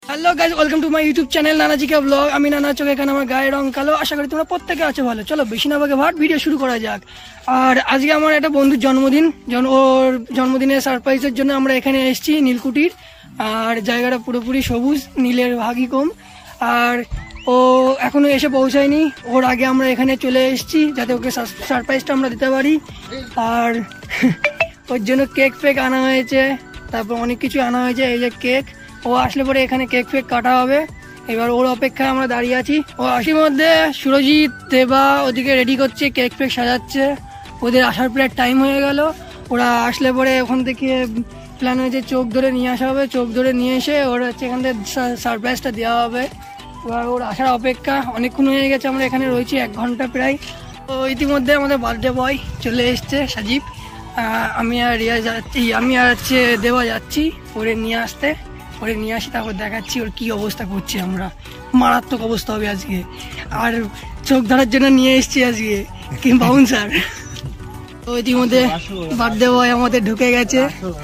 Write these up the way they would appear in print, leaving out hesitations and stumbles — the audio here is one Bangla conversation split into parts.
Hello guys, welcome to my YouTube channel Nanaji কা ব্লগ। আমি নানা চোখে এখানে আমার গায়ের রং কালো। আশা করি তোমরা প্রত্যেকে আছো ভালো। চলো বেশি না বাগে ভাট ভিডিও শুরু করা যাক। আর আজকে আমার একটা বন্ধুর জন্মদিন, ওর জন্মদিনের সারপ্রাইজের জন্য আমরা এখানে এসেছি নীলকুঠির। আর জায়গাটা পুরোপুরি সবুজ, নীলের ভাগই কম। আর ও এখনো এসে পৌঁছায়নি, ওর আগে আমরা এখানে চলে এসেছি যাতে ওকে সারপ্রাইজটা আমরা দিতে পারি। আর ওর জন্য কেক ফেক আনা হয়েছে, তারপর অনেক কিছু আনা হয়েছে। এই যে কেক, ও আসলে পরে এখানে কেক ফেক কাটা হবে। এবার ওর অপেক্ষায় আমরা দাঁড়িয়ে আছি। ও আসির মধ্যে সুরজিৎ, দেবা ওদিকে রেডি করছে, কেক ফেক সাজাচ্ছে। ওদের আসার প্রায় টাইম হয়ে গেল। ওরা আসলে পরে ওখান থেকে প্ল্যান হয়েছে চোখ ধরে নিয়ে আসা হবে। চোখ ধরে নিয়ে এসে ওর হচ্ছে এখান থেকে সারপ্রাইজটা দেওয়া হবে। এবার ওর আসার অপেক্ষা, অনেকক্ষণ হয়ে গেছে আমরা এখানে রয়েছি, 1 ঘন্টা প্রায়। তো ইতিমধ্যে আমাদের বার্থডে বয় চলে এসছে সাজিব। আমি আর রিয়া যাচ্ছি, আমি আর হচ্ছে দেবা যাচ্ছি ওরে নিয়ে আসতে। ওরে নিয়ে আসি, তারপর দেখাচ্ছি ওর কি অবস্থা করছি আমরা। মারাত্মক অবস্থা হবে আজকে। আর চোখ ধরার জন্য নিয়ে এসছি আজকে কি বাউন্সার। তো ইতিমধ্যে বার্থডে বয় আমাদের ঢুকে গেছে।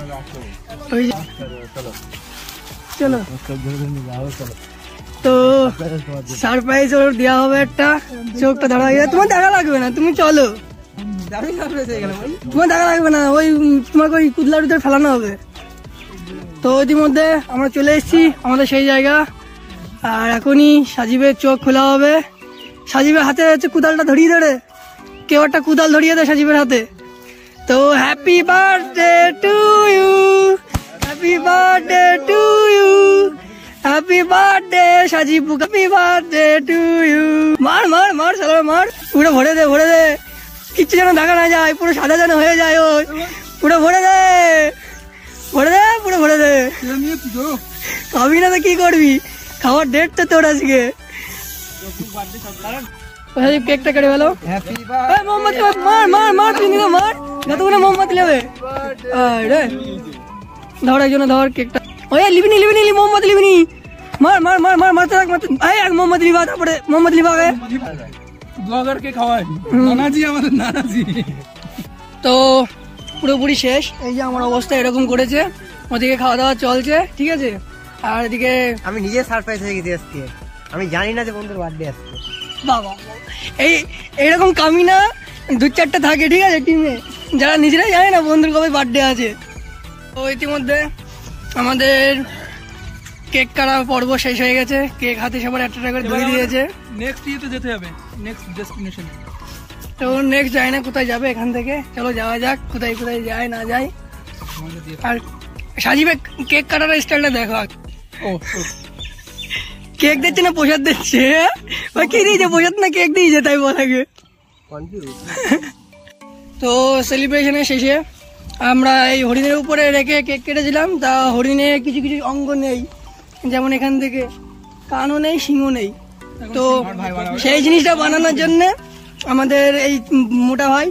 চলো তো সারপ্রাইজ ওর দেওয়া হবে একটা। চোখটা ধরা হয়ে যাবে, তোমার দেখা লাগবে না, তুমি চলো। তোমার দেখা লাগবে না, ওই তোমাকে ওই কুদলারুদের ফেলানো হবে। তো ইতিমধ্যে আমরা চলে এসেছি আমাদের সেই জায়গা। আর এখনই সাজিবের চোখ খোলা হবে। সাজিবের হাতে হচ্ছে কুদালটা ধরিয়ে ধরে, কেউ একটা কুদাল ধরিয়ে দেয় সাজিবের হাতে। তো happy birthday to you, happy birthday to you, happy birthday সাজিব, হ্যাপি বার্থডে টু ইউ। মার মার মার সালা মার, পুরো ভরে দে ভরে দে, কিচ্ছু যেন দেখা না যায়, পুরো সাদা যেন হয়ে যায়। ওই পুরো ভরে দে ভরে দে, পুরো ভরে দে। খাবি না তো কি করবি, খাওয়ার ডেট তো তোর আজকে। কেকটা কেটে গেল। মোমবাতি মার মার মার, তুই নিলে মার, যতগুলো মোমবাতি নেবে। ধর একজন ধর কেকটা। ওই লিবিনি লিবিনি মোমবাতি লিবিনি, মার মার মার মার মারতে থাক মারতে। এক মোমবাতি লিবা, তারপরে মোমবাতি লিবা আগে ব্লগারকে খাওয়ায় নানাজি, আমাদের নানাজি। তো পুরোপুরি শেষ। এই যে আমার অবস্থা এরকম করেছে। ওদিকে খাওয়া দাওয়া চলছে, ঠিক আছে। আর এদিকে আমি নিজে সারপ্রাইজ হয়ে গেছি আজকে, আমি জানি না যে বন্ধুর বার্থডে আসছে। বাবা এইরকম কামিনা 2-4টা থাকে, ঠিক আছে, টিমে, যারা নিজেরাই জানে না বন্ধুর কবে বার্থডে আছে। তো ইতিমধ্যে আমাদের কেক কাটা পর্ব শেষ হয়ে গেছে। কেক হাতে সবার একটা করে ধরে দিয়েছে। নেক্সট ইয়েতে যেতে হবে, নেক্সট ডেস্টিনেশন। তো নেক্সট যায় না, কোথায় যাবে এখান থেকে, চলো যাওয়া যাক কোথায় কোথায় যায় না যায়। আর সাজিবে কেক কাটার স্টাইলটা দেখো। ও কেক দিচ্ছে না প্রসাদ দিচ্ছে, ওই কি দিয়েছে, প্রসাদ না কেক দিয়েছে তাই বলা গে। তো সেলিব্রেশনের শেষে আমরা এই হরিণের উপরে রেখে কেক কেটেছিলাম। তা হরিণে কিছু কিছু অঙ্গ নেই, যেমন এখান থেকে কানও নেই, শিংও নেই। তো সেই জিনিসটা বানানোর জন্য আমাদের এই মোটা ভাই,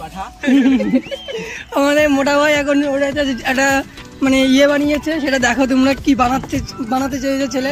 আমাদের মোটা ভাই এখন ওটা একটা মানে ইয়ে বানিয়েছে। সেটা দেখো তোমরা কি বানাতে চেয়েছে ছেলে।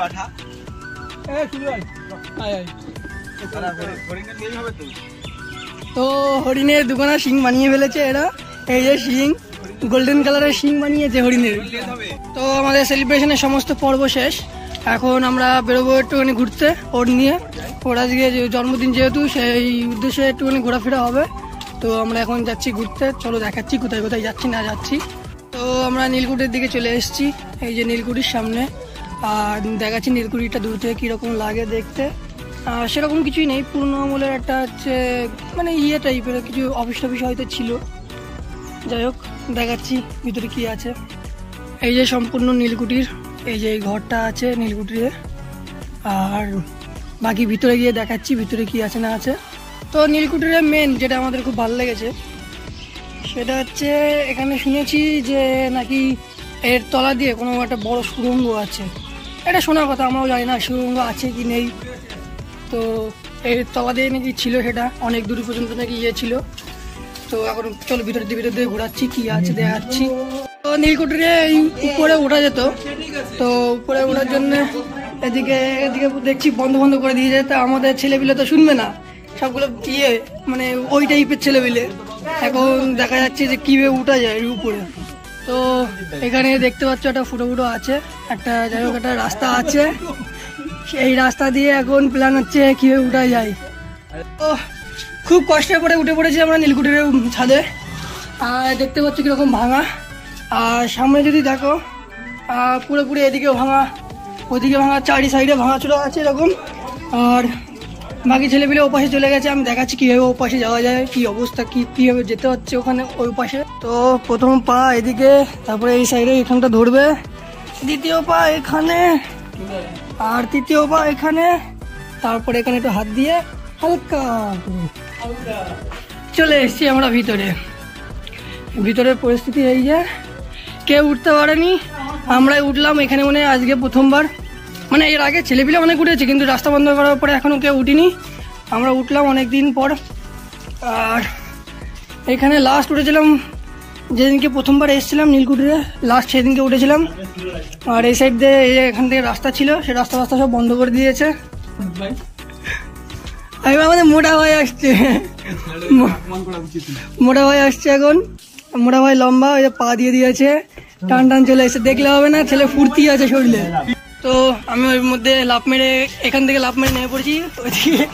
তো হরিণের দুখানা শিং বানিয়ে ফেলেছে এরা। এই যে শিং, গোল্ডেন কালারের শিং বানিয়েছে হরিণের। তো আমাদের সেলিব্রেশনের সমস্ত পর্ব শেষ। এখন আমরা বেরোবো একটুখানি ঘুরতে ওর নিয়ে। ওর আজকে জন্মদিন যেহেতু, সেই উদ্দেশ্যে একটুখানি ঘোরাফেরা হবে। তো আমরা এখন যাচ্ছি ঘুরতে, চলো দেখাচ্ছি কোথায় কোথায় যাচ্ছি না যাচ্ছি। তো আমরা নীলকুঠির দিকে চলে এসেছি, এই যে নীলকুঠির সামনে। আর দেখাচ্ছি নীলকুঠিটা দূর থেকে কীরকম লাগে দেখতে। সেরকম কিছুই নেই, পুরনো আমলের একটা হচ্ছে মানে ইয়ে টাইপের কিছু অফিস টফিস হয়তো ছিল। যাই হোক দেখাচ্ছি ভিতরে কি আছে। এই যে সম্পূর্ণ নীলকুঠির, এই যে ঘরটা আছে নীলকুঠিরে। আর বাকি ভিতরে গিয়ে দেখাচ্ছি ভিতরে কি আছে না আছে। তো নীলকুঠিরে মেন যেটা আমাদের খুব ভালো লেগেছে সেটা হচ্ছে, এখানে শুনেছি যে নাকি এর তলা দিয়ে কোনো একটা বড় সুড়ঙ্গ আছে। এটা শোনার কথা, আমরাও জানি না সুড়ঙ্গ আছে কি নেই। তো এর তলা দিয়ে নাকি ছিল, সেটা অনেক দূর পর্যন্ত নাকি ইয়ে ছিল। তো এখন চলো ভিতর দিয়ে ঘোরাচ্ছি, কি আছে দেখাচ্ছি। তো নীলকুঠিরে এই উপরে ওঠা যেত। তো উপরে ওঠার জন্য এদিকে দেখছি বন্ধ বন্ধ করে দিয়েছে। তা আমাদের ছেলেপিলে তো শুনবে না, সবগুলো ইয়ে মানে ওই টাইপের ছেলেপিলে। এখন দেখা যাচ্ছে যে কিভাবে উঠা যায় উপরে। তো এখানে দেখতে পাচ্ছ একটা ফুটো ফুটো আছে, একটা যাই হোক একটা রাস্তা আছে, সেই রাস্তা দিয়ে এখন প্ল্যান হচ্ছে কিভাবে উঠা যায়। তো খুব কষ্টের পরে উঠে পড়েছি আমরা নীলকুঠির ছাদে। আর দেখতে পাচ্ছ কিরকম ভাঙা, আর সামনে যদি দেখো পুরোপুরি এদিকেও ভাঙা, ওদিকে ভাঙা, চারি সাইডে ভাঙাচোরা আছে এরকম। আর বাকি ছেলেপিলে ওপাশে চলে গেছে, আমি দেখাচ্ছি কিভাবে ওপাশে যাওয়া যায়, কি অবস্থা, কিভাবে যেতে হচ্ছে ওখানে ওই পাশে। তো প্রথম পা এদিকে, তারপরে এই সাইডে এখানটা ধরবে, দ্বিতীয় পা এখানে, আর তৃতীয় পা এখানে, তারপরে এখানে একটু হাত দিয়ে হালকা চলে এসছি আমরা ভিতরে। ভিতরের পরিস্থিতি এই যে কেউ উঠতে পারেনি, আমরাই উঠলাম এখানে, মানে আজকে প্রথমবার। মানে এর আগে ছেলেপিলে অনেক উঠেছে, কিন্তু রাস্তা বন্ধ করার পরে এখনো কেউ উঠিনি, আমরা উঠলাম অনেক দিন পর। আর এখানে লাস্ট উঠেছিলাম যেদিনকে প্রথমবার এসেছিলাম নীলকুঠিরে, লাস্ট সেদিনকে উঠেছিলাম। আর এই সাইড দিয়ে এখান থেকে রাস্তা ছিল, সেই রাস্তা সব বন্ধ করে দিয়েছে। এবার আমাদের মোটা ভাই আসছে, মোটা ভাই আসছে এখন, মোটা ভাই লম্বা, ওই যে পা দিয়ে দিয়েছে, টান টান চলে এসে, দেখলে হবে না, ছেলে ফুর্তি আছে শরীরে। তো আমি ওর মধ্যে লাফ মেরে, এখান থেকে লাফ মেরে নেমে পড়েছি ওইদিকে,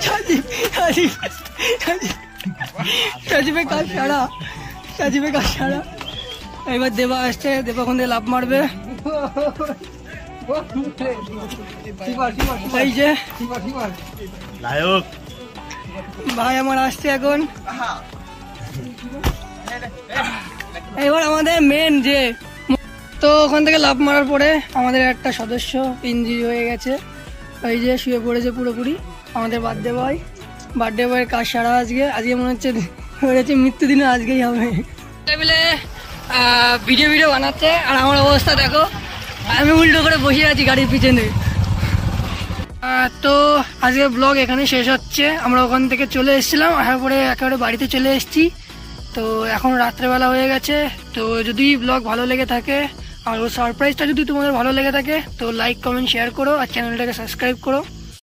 সাজিবে কাজ সারা, সাজিবে কাজ সারা। এবার দেবা আসছে, দেবা ওখান থেকে লাফ মারবে। এই যে ভাই আমার আসছে এখন। এবার আমাদের মেন যে, তো ওখান থেকে লাফ মারার পরে আমাদের একটা সদস্য ইনজুরি হয়ে গেছে, ওই যে শুয়ে পড়েছে পুরোপুরি। আমাদের বার্থডে বয়, বার্থডে বয়ের কাজ সারা আজকে, আজকে মনে হচ্ছে মৃত্যুদিনও আজকেই হবে। মিলে ভিডিও বানাচ্ছে, আর আমার অবস্থা দেখো, আমি উল্টো করে বসে আছি গাড়ির পিছনে। তো আজকে ব্লগ এখানে শেষ হচ্ছে। আমরা ওখান থেকে চলে এসেছিলাম, আসার পরে একেবারে বাড়িতে চলে এসেছি। তো এখন রাত্রেবেলা হয়ে গেছে। তো যদি ব্লগ ভালো লেগে থাকে আর ওর সারপ্রাইজটা যদি তোমাদের ভালো লেগে থাকে, তো লাইক কমেন্ট শেয়ার করো আর চ্যানেলটাকে সাবস্ক্রাইব করো।